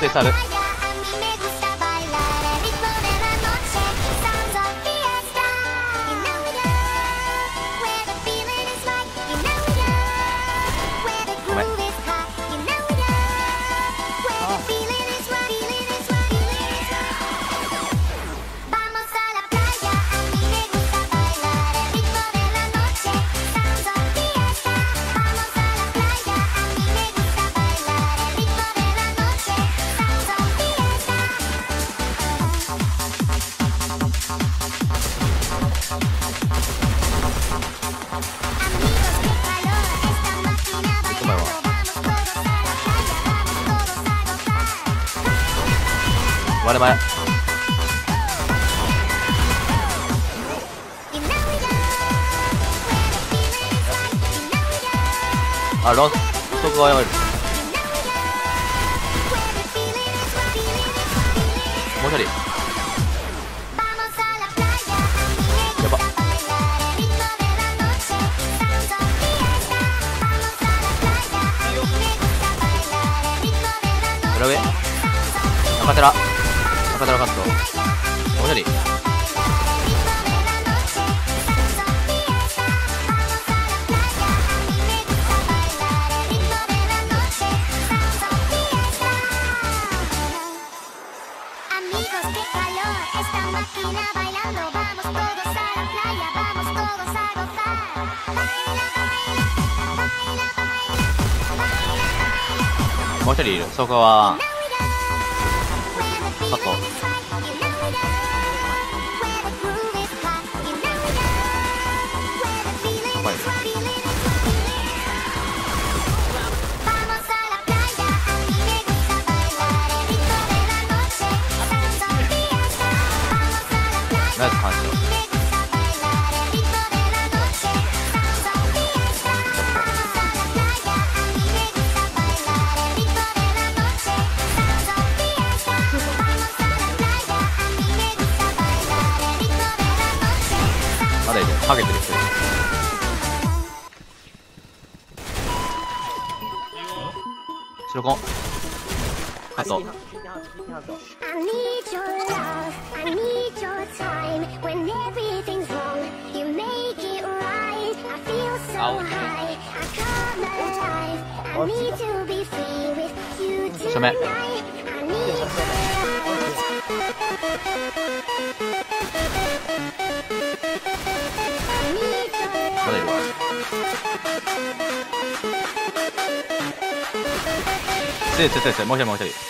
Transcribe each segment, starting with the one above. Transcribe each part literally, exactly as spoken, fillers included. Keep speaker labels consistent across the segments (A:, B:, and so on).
A: ス エスアール。ごめん。割れ前。あ、ロンストがやばい。もう一人やば。裏上中寺中寺カット。もう一人もう一人いる。そこはカット。ナイス反射。まだいる。ハゲてる人いる。白コンカット。正面。まだいるわ。強い強い強い強い。もう一人もう一人。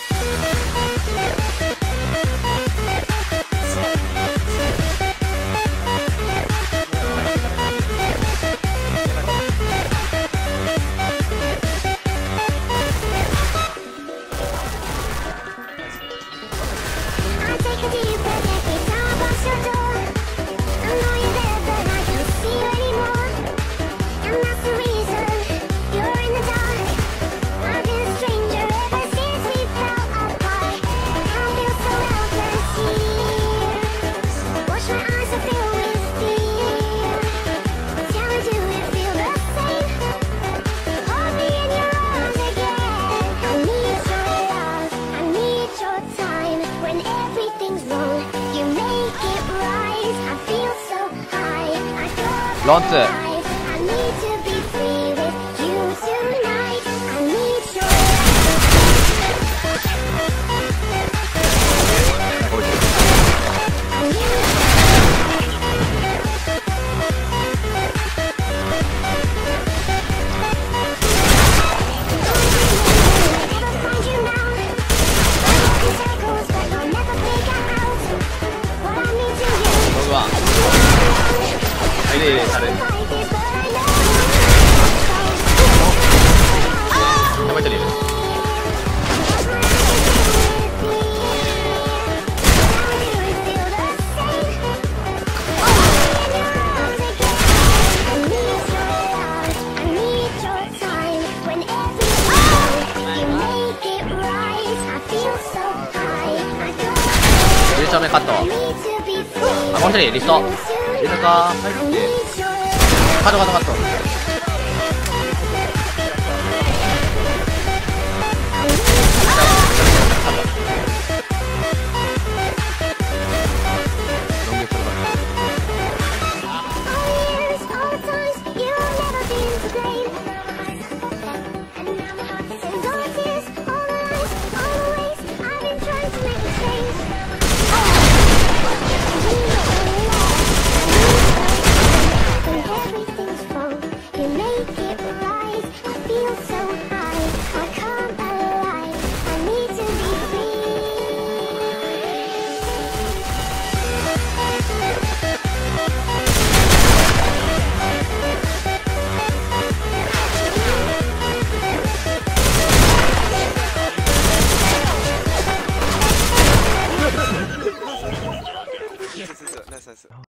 A: ロンツ正面カット。あ、もう一人リストリストか入るってカットカットカット。
B: イスナイス。